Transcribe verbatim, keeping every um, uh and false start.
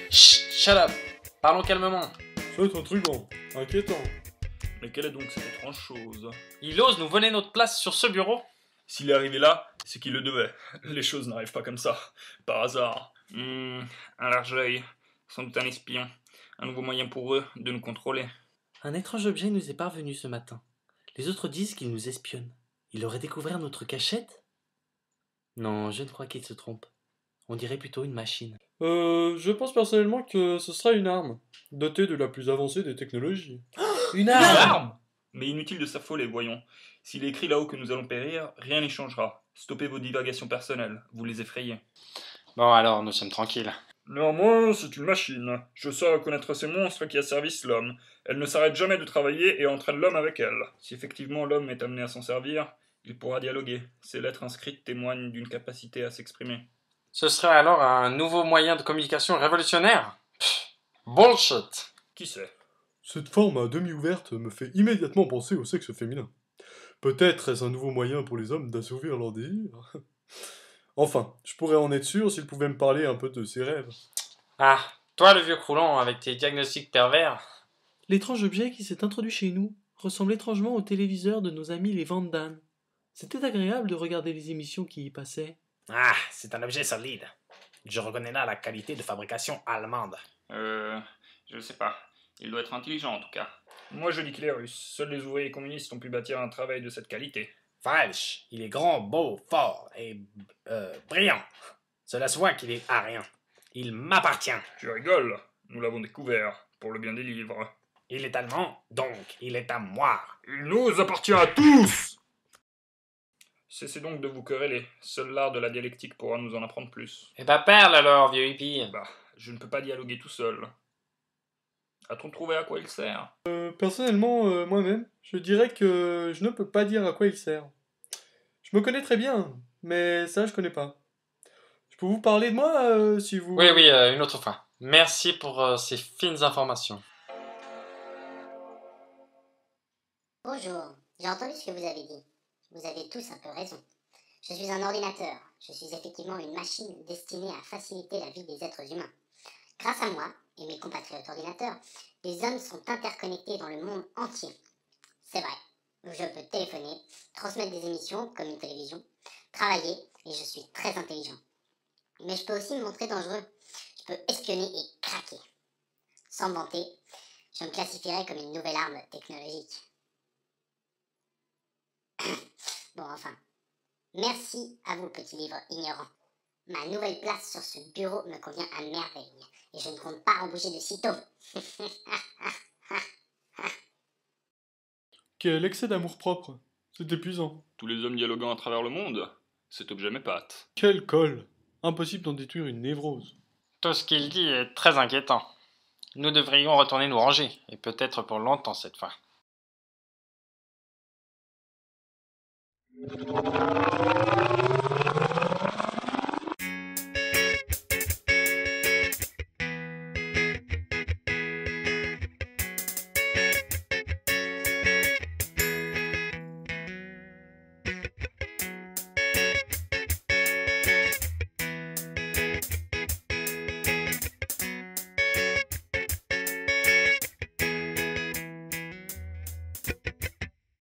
Chut, shut up. Parlons calmement. C'est intriguant, inquiétant. Mais quelle est donc cette étrange chose? Il ose nous voler notre place sur ce bureau? S'il est arrivé là, c'est qu'il le devait. Les choses n'arrivent pas comme ça, par hasard. Hmm, un large œil, sans doute un espion. Un nouveau moyen pour eux de nous contrôler. Un étrange objet nous est parvenu ce matin. Les autres disent qu'il nous espionne. Il aurait découvert notre cachette? Non, je ne crois qu'il se trompe. On dirait plutôt une machine. Euh, je pense personnellement que ce sera une arme, dotée de la plus avancée des technologies. Une Une arme! arme! Mais inutile de s'affoler, voyons. S'il est écrit là-haut que nous allons périr, rien n'y changera. Stoppez vos divagations personnelles, vous les effrayez. Bon alors, nous sommes tranquilles. Néanmoins, c'est une machine. Je sais reconnaître ces monstres qui asservissent l'homme. Elle ne s'arrête jamais de travailler et entraîne l'homme avec elle. Si effectivement l'homme est amené à s'en servir, il pourra dialoguer. Ces lettres inscrites témoignent d'une capacité à s'exprimer. Ce serait alors un nouveau moyen de communication révolutionnaire? Pff, bullshit. Qui sait? Cette forme à demi ouverte me fait immédiatement penser au sexe féminin. Peut-être est-ce un nouveau moyen pour les hommes d'assouvir leurs désirs. Enfin, je pourrais en être sûr s'ils pouvaient me parler un peu de ses rêves. Ah, toi le vieux croulant avec tes diagnostics pervers. L'étrange objet qui s'est introduit chez nous ressemble étrangement au téléviseur de nos amis les Van Damme. C'était agréable de regarder les émissions qui y passaient. Ah, c'est un objet solide. Je reconnais là la qualité de fabrication allemande. Euh... Je sais pas. Il doit être intelligent en tout cas. Moi je dis qu'il est russe. Seuls les ouvriers communistes ont pu bâtir un travail de cette qualité. Falsch, il est grand, beau, fort et euh, brillant. Cela se voit qu'il est arien. Il m'appartient. Tu rigoles? Nous l'avons découvert, pour le bien des livres. Il est allemand, donc il est à moi. Il nous appartient à tous! Cessez donc de vous quereller. Seul l'art de la dialectique pourra nous en apprendre plus. Et ta perle alors, vieux hippie? Bah, je ne peux pas dialoguer tout seul. A-t-on trouvé à quoi il sert? Euh, personnellement, euh, moi-même, je dirais que je ne peux pas dire à quoi il sert. Je me connais très bien, mais ça, je connais pas. Je peux vous parler de moi, euh, si vous... Oui, oui, euh, une autre fois. Merci pour euh, ces fines informations. Bonjour, j'ai entendu ce que vous avez dit. Vous avez tous un peu raison. Je suis un ordinateur. Je suis effectivement une machine destinée à faciliter la vie des êtres humains. Grâce à moi et mes compatriotes ordinateurs, les hommes sont interconnectés dans le monde entier. C'est vrai, je peux téléphoner, transmettre des émissions comme une télévision, travailler et je suis très intelligent. Mais je peux aussi me montrer dangereux. Je peux espionner et craquer. Sans me vanter, je me classifierais comme une nouvelle arme technologique. Bon, enfin. Merci à vous, petit livre ignorant. Ma nouvelle place sur ce bureau me convient à merveille, et je ne compte pas en bouger de sitôt. Quel excès d'amour-propre. C'est épuisant. Tous les hommes dialoguant à travers le monde? Cet objet m'épate. Quel col. Impossible d'en détruire une névrose. Tout ce qu'il dit est très inquiétant. Nous devrions retourner nous ranger, et peut-être pour longtemps cette fois. Thank you.